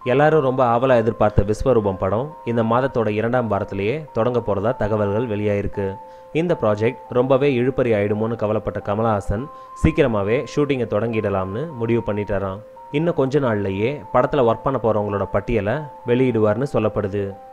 எல்லாரும் ரொம்ப ஆவலாக எதிர்பார்த்த விஸ்வரூபம் படம் இந்த மாதத்தோட 2ஆம் வாரத்திலேயே தொடங்க போகிறதா தகவல்கள் வெளியாயிருக்கு. இந்த ப்ராஜெக்ட் ரொம்பவே இழுபறி ஆயிடுமோன்னு கவலைப்பட்ட கமலஹாசன் சீக்கிரமாகவே ஷூட்டிங்கை தொடங்கிடலாம்னு முடிவு பண்ணிட்டாராம். இன்னும் கொஞ்ச நாள்லையே படத்தில் ஒர்க் பண்ண போகிறவங்களோட பட்டியலை வெளியிடுவார்னு சொல்லப்படுது.